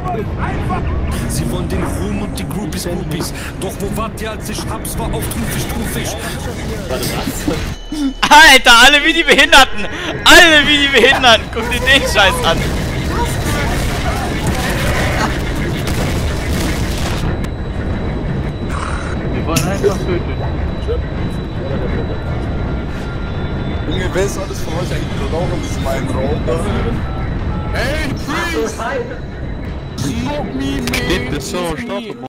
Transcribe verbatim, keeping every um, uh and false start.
Sie wollen den Ruhm und die Groupies, Groupies. Doch wo wart ihr, als ich hab's, war auf Trufisch, Trufisch. Alter, alle wie die Behinderten! Alle wie die Behinderten! Guck dir den Scheiß an! Wir wollen einfach töten. Junge, wer ist alles von euch eigentlich rauchen? Das ist mein Raucher. Hey, Freeze! Smoke me, man! Bitte so, stopp!